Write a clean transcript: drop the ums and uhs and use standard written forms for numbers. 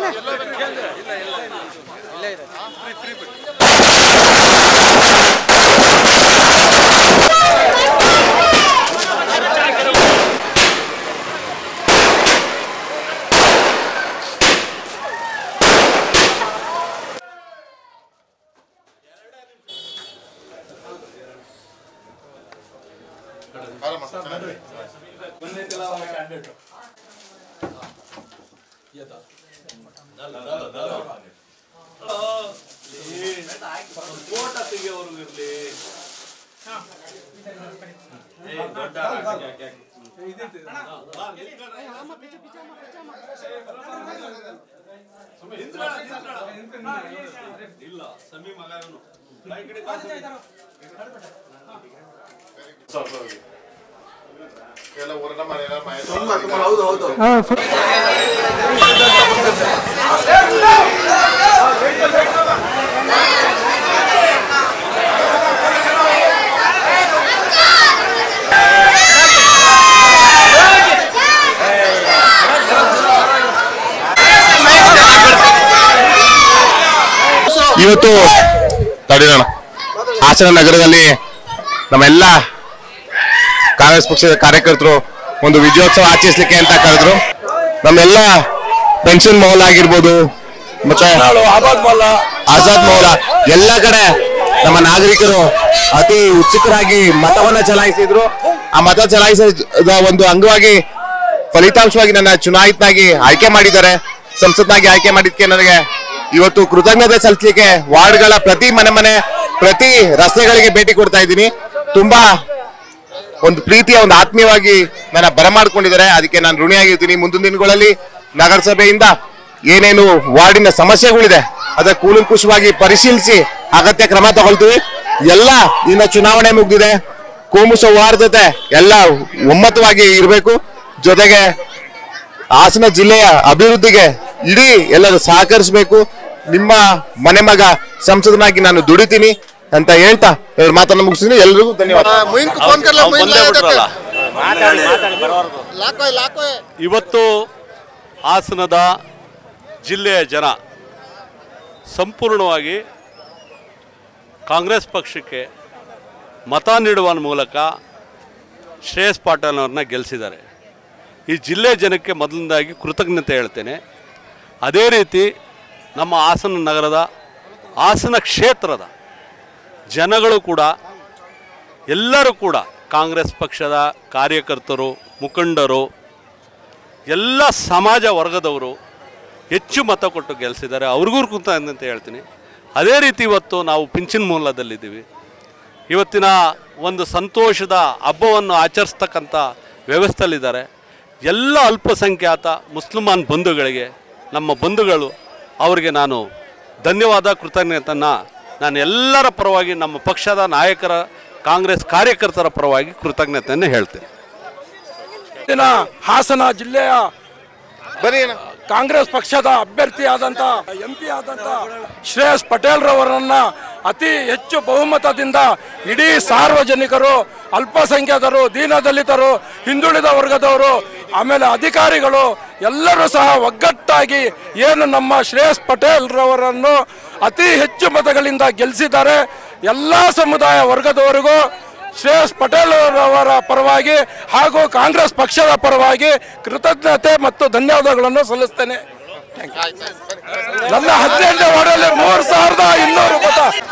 ಇವತ್ತು ತಡೆಯೋಣ ಹಾಸನ ನಗರದಲ್ಲಿ ನಮ್ಮೆಲ್ಲ ಕಾಂಗ್ರೆಸ್ ಪಕ್ಷದ ಕಾರ್ಯಕರ್ತರು ಒಂದು ವಿಜಯೋತ್ಸವ ಆಚರಿಸಲಿಕ್ಕೆ ಅಂತ ಕರೆದ್ರು. ನಮ್ಮೆಲ್ಲ ಪೆನ್ಷನ್ ಮೌಲ್ ಆಗಿರ್ಬೋದು ಮತ್ತೆ ಆಜಾದ್ ಮೌಲ ಎಲ್ಲ ಕಡೆ ನಮ್ಮ ನಾಗರಿಕರು ಅತಿ ಉತ್ಸುಕರಾಗಿ ಮತವನ್ನ ಚಲಾಯಿಸಿದ್ರು. ಆ ಮತ ಚಲಾಯಿಸಿದ ಒಂದು ಅಂಗವಾಗಿ ಫಲಿತಾಂಶವಾಗಿ ನನ್ನ ಚುನಾಯಿತನಾಗಿ ಆಯ್ಕೆ ಮಾಡಿದ್ದಾರೆ. ಸಂಸತ್ನಾಗಿ ಆಯ್ಕೆ ಮಾಡಿದ್ಕೆ ನನಗೆ ಇವತ್ತು ಕೃತಜ್ಞತೆ ಸಲ್ಲಿಸಲಿಕ್ಕೆ ವಾರ್ಡ್ಗಳ ಪ್ರತಿ ಮನೆ ಪ್ರತಿ ರಸ್ತೆಗಳಿಗೆ ಭೇಟಿ ಕೊಡ್ತಾ ಇದ್ದೀನಿ. ತುಂಬಾ ಒಂದು ಪ್ರೀತಿಯ ಒಂದು ಆತ್ಮೀಯವಾಗಿ ನನ್ನ ಬರಮಾಡ್ಕೊಂಡಿದ್ದಾರೆ. ಅದಕ್ಕೆ ನಾನು ಋಣಿಯಾಗಿರ್ತೀನಿ. ಮುಂದಿನ ದಿನಗಳಲ್ಲಿ ನಗರಸಭೆಯಿಂದ ಏನೇನು ವಾರ್ಡಿನ ಸಮಸ್ಯೆಗಳಿದೆ ಅದರ ಕೂಲಂಕುಷವಾಗಿ ಪರಿಶೀಲಿಸಿ ಅಗತ್ಯ ಕ್ರಮ ತಗೊಳ್ತೀವಿ. ಎಲ್ಲ ಇನ್ನು ಚುನಾವಣೆ ಮುಗಿದಿದೆ. ಕೋಮು ಸೌಹಾರ್ದತೆ ಎಲ್ಲ ಒಮ್ಮತವಾಗಿ ಇರಬೇಕು. ಜೊತೆಗೆ ಹಾಸನ ಜಿಲ್ಲೆಯ ಅಭಿವೃದ್ಧಿಗೆ ಇಡೀ ಎಲ್ಲರೂ ಸಹಕರಿಸಬೇಕು. ನಿಮ್ಮ ಮನೆ ಮಗ ಸಂಸದನಾಗಿ ನಾನು ದುಡಿತೀನಿ ಅಂತ ಹೇಳ್ತಾ ಮಾತನ್ನು ಮುಗಿಸ್ತೀನಿ. ಎಲ್ರಿಗೂ ಧನ್ಯವಾದ. ಇವತ್ತು ಹಾಸನದ ಜಿಲ್ಲೆಯ ಜನ ಸಂಪೂರ್ಣವಾಗಿ ಕಾಂಗ್ರೆಸ್ ಪಕ್ಷಕ್ಕೆ ಮತ ನೀಡುವ ಮೂಲಕ ಶ್ರೇಯಸ್ ಪಾಟೀಲ್ ಅವ್ರನ್ನ ಗೆಲ್ಲಿಸಿದ್ದಾರೆ. ಈ ಜಿಲ್ಲೆಯ ಜನಕ್ಕೆ ಮೊದಲನೇದಾಗಿ ಕೃತಜ್ಞತೆ ಹೇಳ್ತೇನೆ. ಅದೇ ರೀತಿ ನಮ್ಮ ಹಾಸನ ನಗರದ ಹಾಸನ ಕ್ಷೇತ್ರದ ಜನಗಳು ಕೂಡ ಎಲ್ಲರೂ ಕೂಡ ಕಾಂಗ್ರೆಸ್ ಪಕ್ಷದ ಕಾರ್ಯಕರ್ತರು, ಮುಖಂಡರು, ಎಲ್ಲ ಸಮಾಜ ವರ್ಗದವರು ಹೆಚ್ಚು ಮತ ಕೊಟ್ಟು ಗೆಲ್ಲಿಸಿದ್ದಾರೆ. ಅವ್ರಿಗೂ ಕೃತಜ್ಞತೆ ಅಂತ ಹೇಳ್ತೀನಿ. ಅದೇ ರೀತಿ ಇವತ್ತು ನಾವು ಪಿಂಚಣಿ ಮೂಲದಲ್ಲಿದ್ದೀವಿ. ಇವತ್ತಿನ ಒಂದು ಸಂತೋಷದ ಹಬ್ಬವನ್ನು ಆಚರಿಸ್ತಕ್ಕಂಥ ವ್ಯವಸ್ಥೆಯಲ್ಲಿದ್ದಾರೆ. ಎಲ್ಲ ಅಲ್ಪಸಂಖ್ಯಾತ ಮುಸ್ಲಿಮಾನ್ ಬಂಧುಗಳಿಗೆ, ನಮ್ಮ ಬಂಧುಗಳು, ಅವರಿಗೆ ನಾನು ಧನ್ಯವಾದ, ಕೃತಜ್ಞತೆಯನ್ನು ನಾನು ಎಲ್ಲರ ಪರವಾಗಿ, ನಮ್ಮ ಪಕ್ಷದ ನಾಯಕರ, ಕಾಂಗ್ರೆಸ್ ಕಾರ್ಯಕರ್ತರ ಪರವಾಗಿ ಕೃತಜ್ಞತೆಯನ್ನು ಹೇಳ್ತೇನೆ. ಹಾಸನ ಜಿಲ್ಲೆಯ ಕಾಂಗ್ರೆಸ್ ಪಕ್ಷದ ಅಭ್ಯರ್ಥಿಯಾದಂಥ MP ಆದಂಥ ಶ್ರೇಯಸ್ ಪಟೇಲ್ ರವರನ್ನ ಅತಿ ಹೆಚ್ಚು ಬಹುಮತದಿಂದ ಇಡೀ ಸಾರ್ವಜನಿಕರು, ಅಲ್ಪಸಂಖ್ಯಾತರು, ದೀನದಲಿತರು, ಹಿಂದುಳಿದ ವರ್ಗದವರು, ಆಮೇಲೆ ಅಧಿಕಾರಿಗಳು ಎಲ್ಲರೂ ಸಹ ಒಗ್ಗಟ್ಟಾಗಿ ಏನು ನಮ್ಮ ಶ್ರೇಯಸ್ ಪಟೇಲ್ ರವರನ್ನು ಅತಿ ಹೆಚ್ಚು ಮತಗಳಿಂದ ಗೆಲ್ಲಿಸಿದ್ದಾರೆ. ಎಲ್ಲ ಸಮುದಾಯ ವರ್ಗದವರಿಗೂ ಶ್ರೇಯಸ್ ಪಟೇಲ್ ರವರ ಪರವಾಗಿ ಹಾಗೂ ಕಾಂಗ್ರೆಸ್ ಪಕ್ಷದ ಪರವಾಗಿ ಕೃತಜ್ಞತೆ ಮತ್ತು ಧನ್ಯವಾದಗಳನ್ನು ಸಲ್ಲಿಸ್ತೇನೆ. ನನ್ನ 18ನೇ ವಾರ್ಡಲ್ಲಿ 3200 ಮತ